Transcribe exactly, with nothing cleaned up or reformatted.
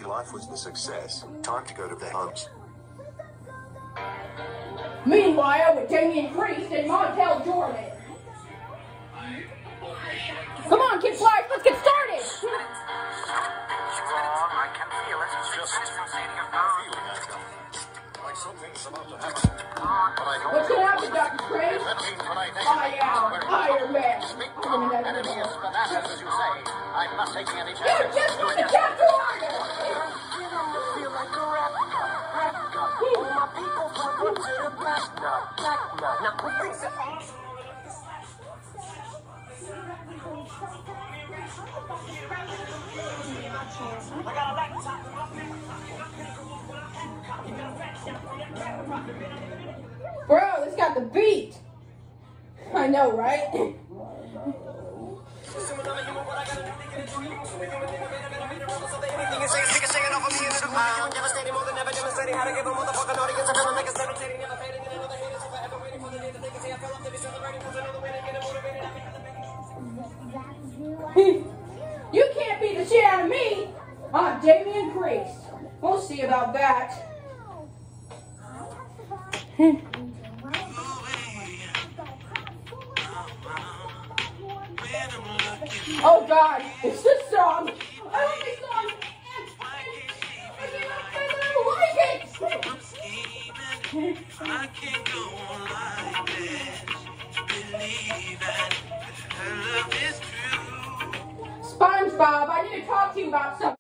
life was the success. Time to go to the homes. Meanwhile, with Damian, Preist, and Montell Jordan. Come on, Kid Flyers, let's get started! Strong, I can feel it. Just feeling like something's about to happen. But I don't What's gonna happen, Doctor Preist? That means when I think I am Iron Man. Speak I'm gonna have enemy it. is bananas, as you say. I'm not taking any You chances. just want to capture Iron! Feel like a rap god, rap god. All my people from one to the back nut, back nut. Now who thinks it awesome? I got a laptop. Bro, it's got the beat! I know, right? You can't beat the shit out of me! I'm Damian Preist. We'll see about that. Oh God, it's this song. I love this song. I don't like it. I can't go on like this. Believe that love is true. SpongeBob, I need to talk to you about something.